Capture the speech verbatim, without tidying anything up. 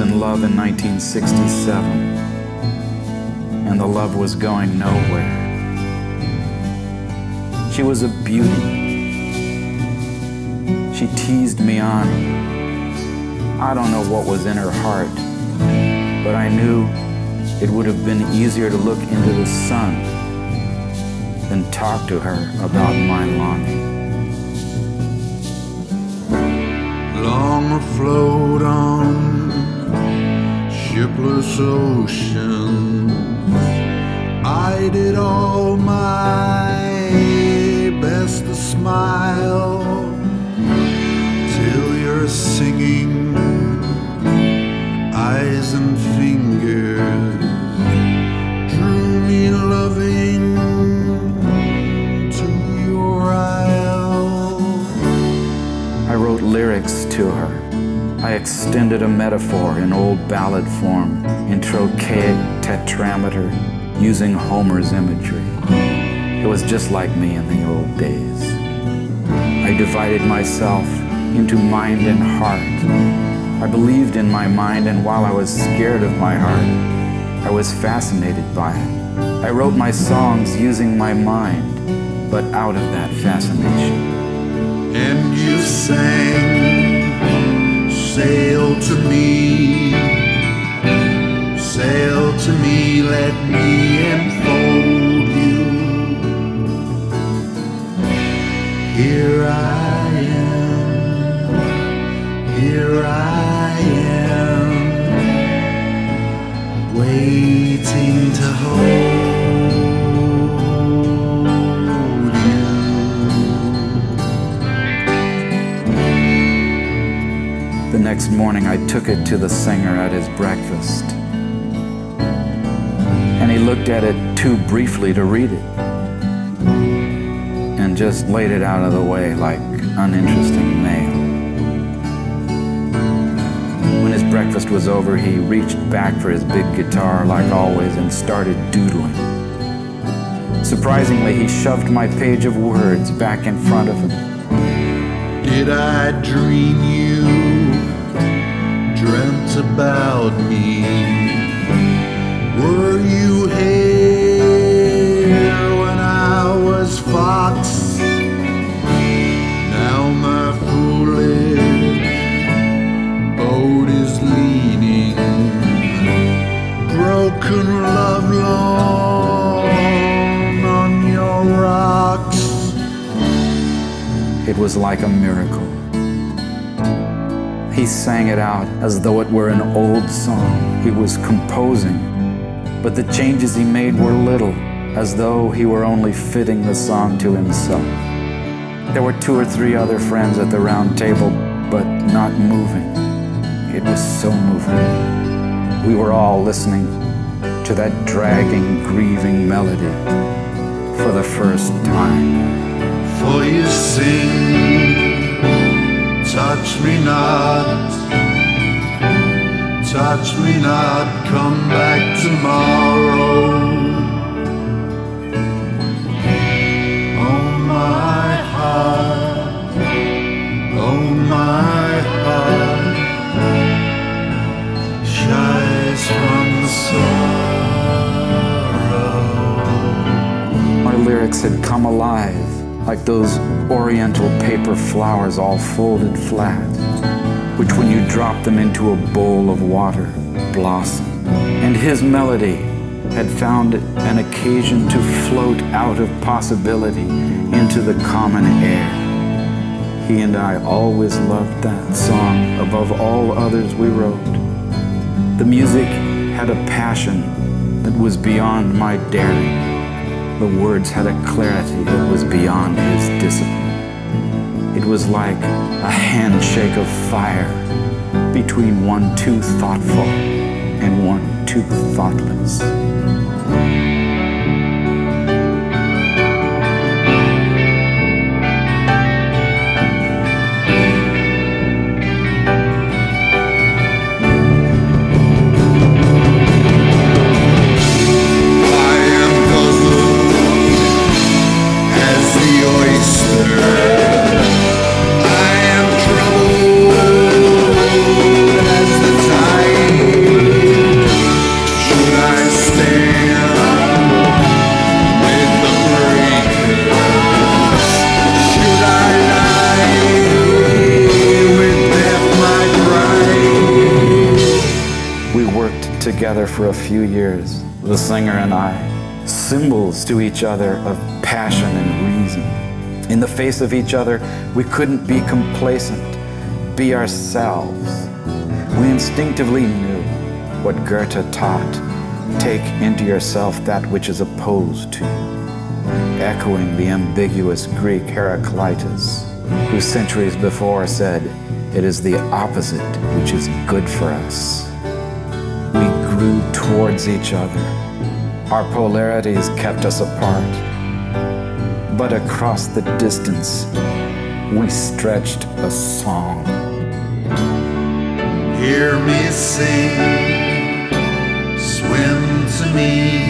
in love in nineteen sixty-seven, and the love was going nowhere. She was a beauty. She teased me on. I don't know what was in her heart, but I knew it would have been easier to look into the sun than talk to her about my longing. Long afloat on shipless oceans, I did all my best to smile till your singing eyes and fingers drew me loving to your isle. I wrote lyrics to her. I extended a metaphor in old ballad form, in trochaic tetrameter, using Homer's imagery. It was just like me in the old days. I divided myself into mind and heart. I believed in my mind, and while I was scared of my heart, I was fascinated by it. I wrote my songs using my mind, but out of that fascination. And you sang, sail to me, sail to me, let me enfold you. Here I am, here I am, waiting to hold you. The next morning I took it to the singer at his breakfast, and he looked at it too briefly to read it, and just laid it out of the way like uninteresting mail. When his breakfast was over, he reached back for his big guitar like always and started doodling. Surprisingly, he shoved my page of words back in front of him. Did I dream you dreamt about me? Were you here when I was fox? Now my foolish boat is leaning, broken love long on your rocks. It was like a miracle. He sang it out as though it were an old song he was composing, but the changes he made were little, as though he were only fitting the song to himself. There were two or three other friends at the round table, but not moving. It was so moving. We were all listening to that dragging, grieving melody for the first time. For you sing, touch me not, touch me not, come back tomorrow. Oh my heart, oh my heart, shies from the sorrow. My lyrics had come alive, like those oriental paper flowers all folded flat, which when you drop them into a bowl of water, blossom. And his melody had found an occasion to float out of possibility into the common air. He and I always loved that song above all others we wrote. The music had a passion that was beyond my daring. The words had a clarity that was beyond his discipline. It was like a handshake of fire between one too thoughtful and one too thoughtless. I am troubled as the tide. worked together for a few years, the singer and I, symbols to each other of passion and reason. In the face of each other, we couldn't be complacent, be ourselves. We instinctively knew what Goethe taught: take into yourself that which is opposed to you, echoing the ambiguous Greek Heraclitus, who centuries before said, it is the opposite which is good for us. We grew towards each other. Our polarities kept us apart. But across the distance, we stretched a song. Hear me sing, swim to me